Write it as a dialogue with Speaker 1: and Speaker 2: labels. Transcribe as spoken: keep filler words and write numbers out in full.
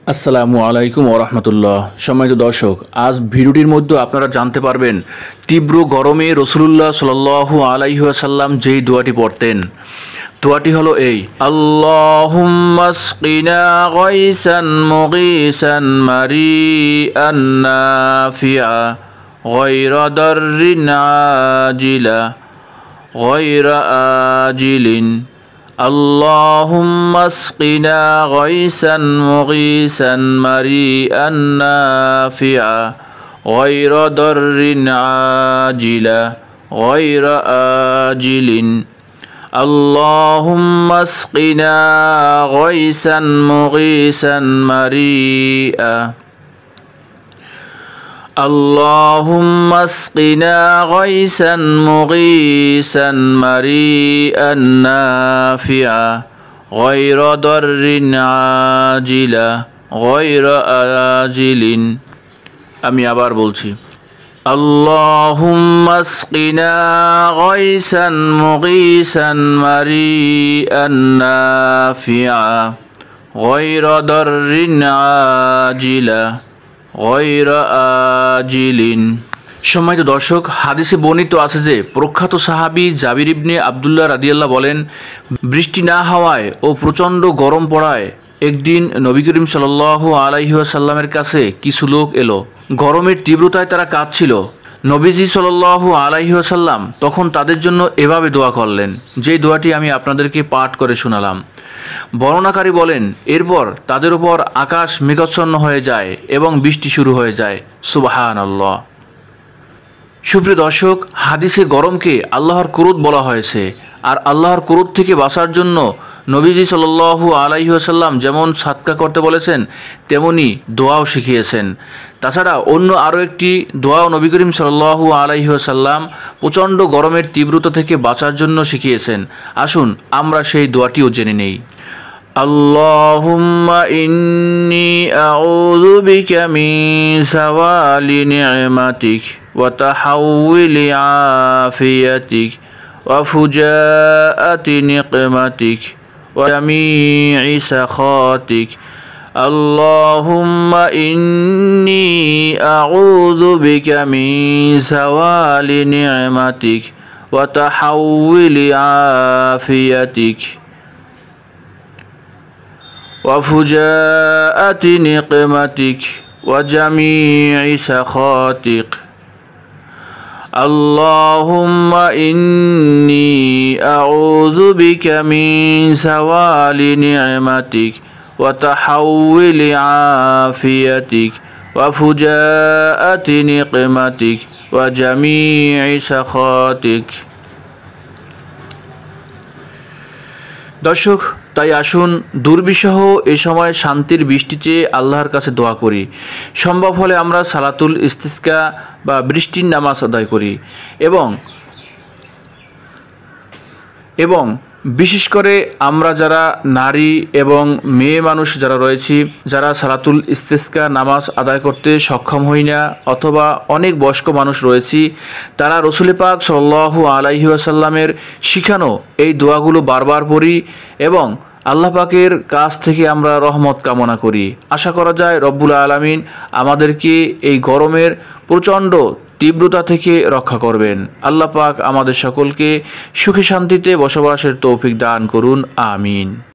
Speaker 1: আসসালামু আলাইকুম ওয়া রাহমাতুল্লাহ। সম্মানিত দর্শক, আজ ভিডিওটির মধ্যে আপনারা জানতে পারবেন তীব্র গরমে রাসূলুল্লাহ সাল্লাল্লাহু আলাইহি ওয়াসাল্লাম যেই দোয়াটি পড়তেন। দোয়াটি হলো এই: আল্লাহুম্মা আসকিনা গায়সান মুগীসান মারিআন নাফিআ গায়রা দাররিন আজিলা গায়রা আজিলিন। اللهم اسقنا غيثا مغيثا مريئا نافعا غير ضر عاجلا غير آجل اللهم اسقنا غيثا مغيثا مريئا اللهم اسقنا غيثا مغيثا مريئا نافعا غير ضر عاجلا غير آجل। আমি আবার বলছি, اللهم اسقنا غيثا مغيثا مريئا نافعا غير ضر عاجلا গয়রা আজিলিন। সম্মানিত দর্শক, হাদিসে বর্ণিত আছে যে প্রখ্যাত সাহাবী জাবির ইবনে আব্দুল্লাহ রাদিয়াল্লাহু বলেন, বৃষ্টি না হওয়ায় ও প্রচণ্ড গরম পড়ায় একদিন নবী করিম সাল্লাল্লাহু আলাইহি ওয়াসাল্লামের কাছে কিছু লোক এলো। গরমের তীব্রতায় তারা কাঁদছিল। নবীজি সাল্লাল্লাহু আলাইহি ওয়াসাল্লাম তখন তাদের জন্য এভাবে দোয়া করলেন, যেই দোয়াটি আমি আপনাদেরকে পাঠ করে শোনালাম। বর্ণনাকারী বলেন, এরপর তাদের উপর আকাশ মেঘাচ্ছন্ন হয়ে যায় এবং বৃষ্টি শুরু হয়ে যায়। সুবহানাল্লাহ। সুপ্রিয় দর্শক, হাদিসে গরমকে আল্লাহর ক্রোধ বলা হয়েছে, আর আল্লাহর ক্রোধ থেকে বাঁচার জন্য নবীজি সাল্লাল্লাহু আলাইহি ওয়াসাল্লাম যেমন সাদকা করতে বলেছেন, তেমনি দোয়াও শিখিয়েছেন। তাছাড়া অন্য আরও একটি দোয়াও নবী করিম সাল্লাল্লাহু আলাইহি ওয়াসাল্লাম প্রচণ্ড গরমের তীব্রতা থেকে বাঁচার জন্য শিখিয়েছেন। আসুন আমরা সেই দোয়াটিও জেনে নেই। আল্লাহুম্মা ইন্নী আউযু বিকা মিন যাওয়ালি নি'মাতিক ওয়া তাহাউযুলি আফিয়াতিক ওয়া ফুজাআতি নিকমাতিক ওয়া জামি'i সাখাতিক। اللهم إني أعوذ بك من زوال نعمتك وتحول عافيتك وفجاءة نقمتك وجميع سخطك اللهم إني أعوذ بك من زوال نعمتك وتحول عافيتك وفجاءة نقمتك وجميع سخطك। দর্শক, তাই আসুন দুর্বিষহ এ সময় শান্তির বৃষ্টি চেয়ে আল্লাহর কাছে দোয়া করি। সম্ভব হলে আমরা সালাতুল ইস্তিসকা বা বৃষ্টির নামাজ আদায় করি এবং এবং বিশেষ করে আমরা যারা নারী এবং মেয়ে মানুষ যারা রয়েছি, যারা সালাতুল ইস্তিসকা নামাজ আদায় করতে সক্ষম হই না অথবা অনেক বয়স্ক মানুষ রয়েছি, তারা রাসূল পাক সাল্লাল্লাহু আলাইহি ওয়াসাল্লামের শিখানো এই দোয়াগুলো বারবার পড়ি এবং আল্লাহ পাকের কাছ থেকে আমরা রহমত কামনা করি। আশা করা যায় রব্বুল আলামিন আমাদেরকে এই গরমের প্রচণ্ড তীব্রতা থেকে রক্ষা করবেন। আল্লাহ পাক আমাদের সকলকে সুখে শান্তিতে বসবাসের তৌফিক দান করুন। আমিন।